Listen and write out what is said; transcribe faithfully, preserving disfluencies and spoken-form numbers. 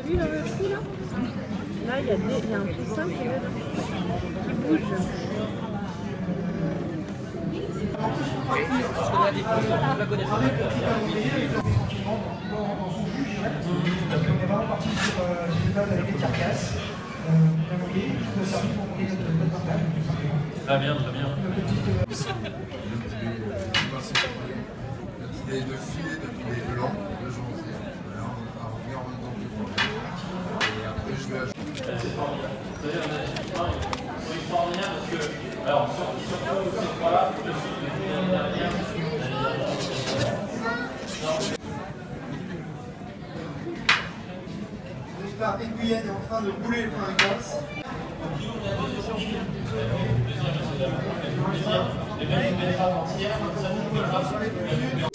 vu le trou là? Là, il y, a des... il y a un poussin qui, est... qui bouge. Oui, parce qu'on a des poissons, on la connaît pas. On est vraiment parti sur une base avec des carcasses. Très bien, très bien. Il est de filet, il est blanc, de janvier. On va revenir en même temps que le premier. Et après, je vais ajouter. C'est formidable. C'est-à-dire, on a des points qui sont extraordinaires parce que, alors, surtout ces trois-là, je suis depuis l'année dernière. L'histoire aiguillette est en train de rouler le pain à glace. Les mecs, ils mettent avant-hier, comme ça, nous, on va